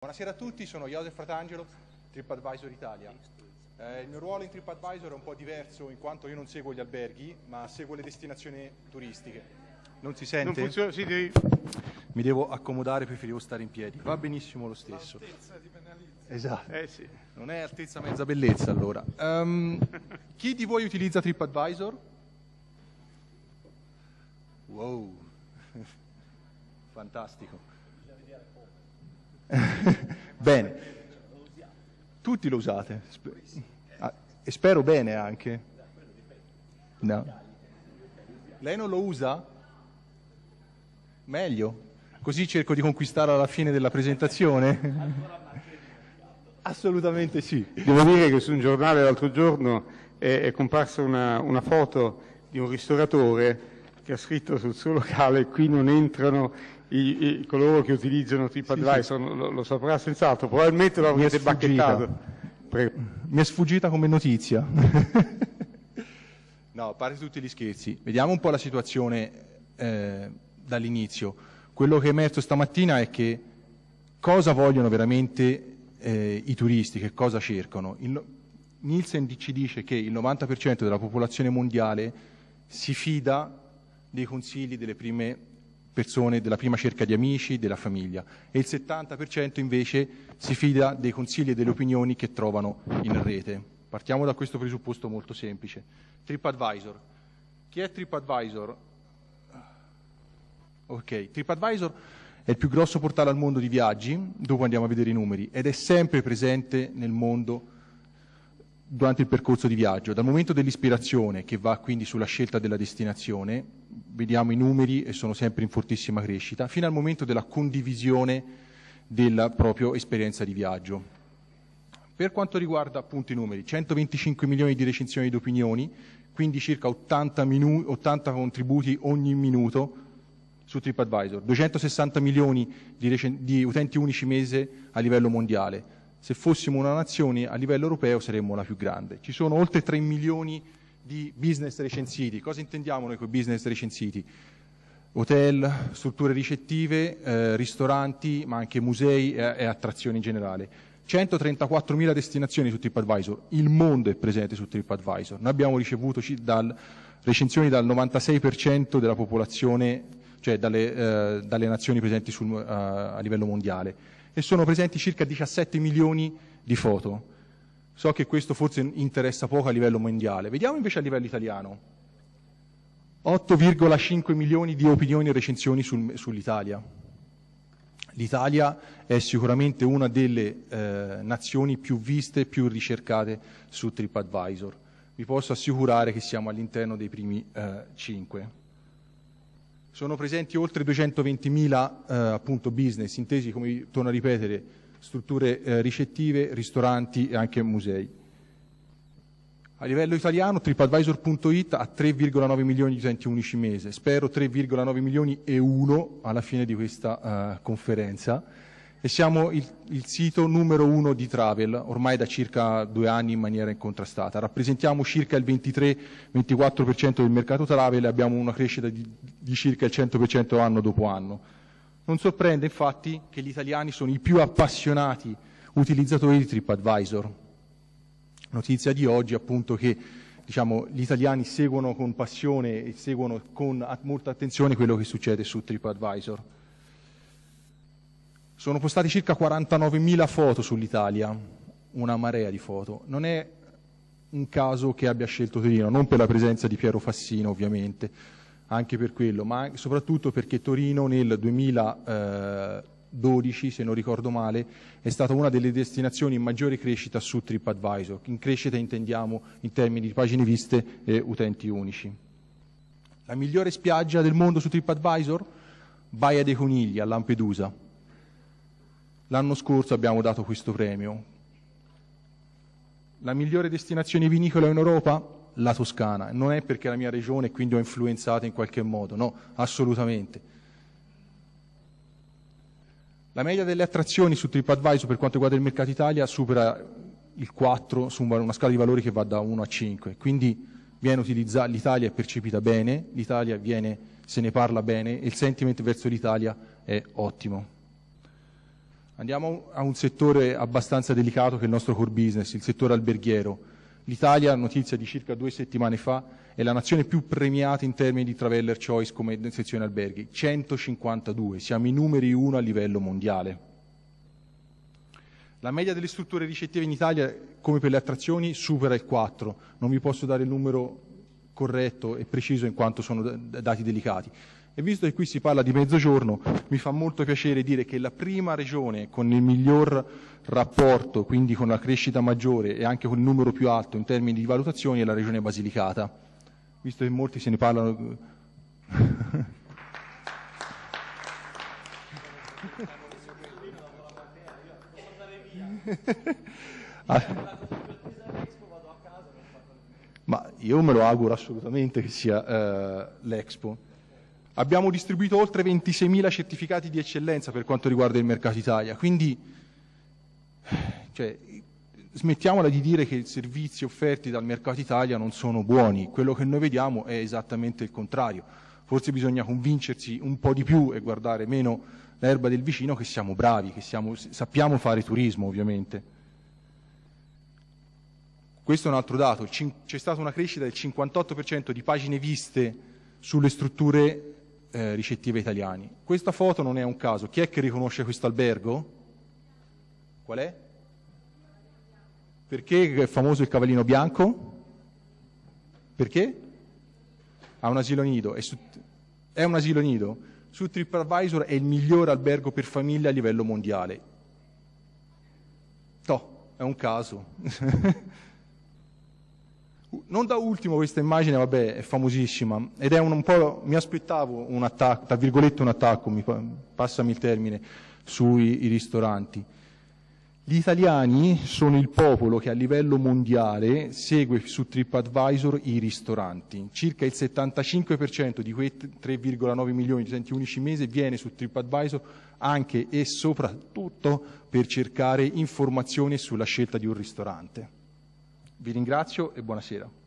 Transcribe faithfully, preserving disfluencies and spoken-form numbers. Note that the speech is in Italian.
Buonasera a tutti, sono Joseph Fratangelo, TripAdvisor Italia. Eh, il mio ruolo in TripAdvisor è un po' diverso in quanto io non seguo gli alberghi, ma seguo le destinazioni turistiche. Non si sente? Non funziona, sì, devi... Mi devo accomodare, preferivo stare in piedi. Va benissimo lo stesso. L'altezza ti penalizza. Esatto. Eh sì. Non è altezza mezza bellezza allora. Um, chi di voi utilizza TripAdvisor? Wow, fantastico. Bene, tutti lo usate ah, e spero bene anche. No. Lei non lo usa? Meglio, così cerco di conquistare alla fine della presentazione. Assolutamente sì. Devo dire che su un giornale l'altro giorno è, è comparsa una, una foto di un ristoratore che ha scritto sul suo locale: qui non entrano i, i, coloro che utilizzano TripAdvisor. Sì, sì. Lo, lo saprà senz'altro, probabilmente lo avrete bacchettato. Prego. Mi è sfuggita come notizia. No, a parte tutti gli scherzi, vediamo un po' la situazione eh, dall'inizio. Quello che è emerso stamattina è che cosa vogliono veramente eh, i turisti, che cosa cercano. Il, Nielsen ci dice che il novanta per cento della popolazione mondiale si fida dei consigli delle prime persone, della prima cerca di amici, della famiglia, e il settanta per cento invece si fida dei consigli e delle opinioni che trovano in rete. Partiamo da questo presupposto molto semplice. TripAdvisor. Chi è TripAdvisor? Ok, TripAdvisor è il più grosso portale al mondo di viaggi, dopo andiamo a vedere i numeri, ed è sempre presente nel mondo durante il percorso di viaggio. Dal momento dell'ispirazione, che va quindi sulla scelta della destinazione, vediamo i numeri e sono sempre in fortissima crescita, fino al momento della condivisione della propria esperienza di viaggio. Per quanto riguarda appunto i numeri, centoventicinque milioni di recensioni ed opinioni, quindi circa ottanta, minu- ottanta contributi ogni minuto su TripAdvisor, duecentosessanta milioni di, recen- di utenti unici mese a livello mondiale. Se fossimo una nazione a livello europeo saremmo la più grande. Ci sono oltre tre milioni di business recensiti. Cosa intendiamo noi con business recensiti? Hotel, strutture ricettive, eh, ristoranti, ma anche musei e, e attrazioni in generale. centotrentaquattromila destinazioni su TripAdvisor. Il mondo è presente su TripAdvisor. Noi abbiamo ricevuto dal, recensioni dal novantasei per cento della popolazione, cioè dalle, eh, dalle nazioni presenti sul, uh, a livello mondiale. E sono presenti circa diciassette milioni di foto. So che questo forse interessa poco a livello mondiale. Vediamo invece a livello italiano. otto virgola cinque milioni di opinioni e recensioni sul, sull'Italia. L'Italia è sicuramente una delle eh, nazioni più viste e più ricercate su TripAdvisor. Vi posso assicurare che siamo all'interno dei primi eh, cinque. Sono presenti oltre duecentoventimila eh, appunto business, intesi, come torno a ripetere, strutture eh, ricettive, ristoranti e anche musei. A livello italiano TripAdvisor punto it ha tre virgola nove milioni di utenti unici mese, spero tre virgola nove milioni e uno alla fine di questa uh, conferenza, e siamo il, il sito numero uno di travel ormai da circa due anni in maniera incontrastata. Rappresentiamo circa il ventitré ventiquattro per cento del mercato travel e abbiamo una crescita di, di circa il cento per cento anno dopo anno. Non sorprende infatti che gli italiani sono i più appassionati utilizzatori di TripAdvisor. Notizia di oggi appunto che diciamo, gli italiani seguono con passione e seguono con molta attenzione quello che succede su TripAdvisor. Sono postati circa quarantanovemila foto sull'Italia, una marea di foto. Non è un caso che abbia scelto Torino, non per la presenza di Piero Fassino ovviamente, anche per quello, ma soprattutto perché Torino nel duemiladodici, se non ricordo male, è stata una delle destinazioni in maggiore crescita su TripAdvisor. In crescita intendiamo in termini di pagine viste e utenti unici. La migliore spiaggia del mondo su TripAdvisor? Baia dei Conigli a Lampedusa. L'anno scorso abbiamo dato questo premio. La migliore destinazione vinicola in Europa? La Toscana. Non è perché è la mia regione e quindi ho influenzato in qualche modo, no, assolutamente. La media delle attrazioni su TripAdvisor per quanto riguarda il mercato Italia supera il quattro su una scala di valori che va da uno a cinque, quindi viene utilizzata, l'Italia è percepita bene, l'Italia viene, se ne parla bene e il sentiment verso l'Italia è ottimo. Andiamo a un settore abbastanza delicato che è il nostro core business, il settore alberghiero. L'Italia, notizia di circa due settimane fa, è la nazione più premiata in termini di Traveller Choice come sezione alberghi, centocinquantadue, siamo i numeri uno a livello mondiale. La media delle strutture ricettive in Italia, come per le attrazioni, supera il quattro, non vi posso dare il numero corretto e preciso in quanto sono dati delicati. E visto che qui si parla di mezzogiorno, mi fa molto piacere dire che la prima regione con il miglior rapporto, quindi con la crescita maggiore e anche con il numero più alto in termini di valutazioni, è la regione Basilicata. Visto che molti se ne parlano... ah. Ma io me lo auguro assolutamente che sia eh, l'Expo. Abbiamo distribuito oltre ventiseimila certificati di eccellenza per quanto riguarda il mercato Italia, quindi cioè, smettiamola di dire che i servizi offerti dal mercato Italia non sono buoni, quello che noi vediamo è esattamente il contrario. Forse bisogna convincersi un po' di più e guardare meno l'erba del vicino che siamo bravi, che siamo, sappiamo fare turismo ovviamente. Questo è un altro dato, c'è stata una crescita del cinquantotto per cento di pagine viste sulle strutture eh, ricettive italiane. Questa foto non è un caso, chi è che riconosce questo albergo? Qual è? Perché è famoso il cavallino bianco? Perché? Ha un asilo nido, è, su, è un asilo nido, su TripAdvisor è il miglior albergo per famiglia a livello mondiale. No, è un caso. Non da ultimo questa immagine, vabbè, è famosissima, ed è un, un po', mi aspettavo un attacco, tra virgolette un attacco, mi, passami il termine, sui i ristoranti. Gli italiani sono il popolo che a livello mondiale segue su TripAdvisor i ristoranti. Circa il settantacinque per cento di quei tre virgola nove milioni di utenti unici mese viene su TripAdvisor anche e soprattutto per cercare informazioni sulla scelta di un ristorante. Vi ringrazio e buonasera.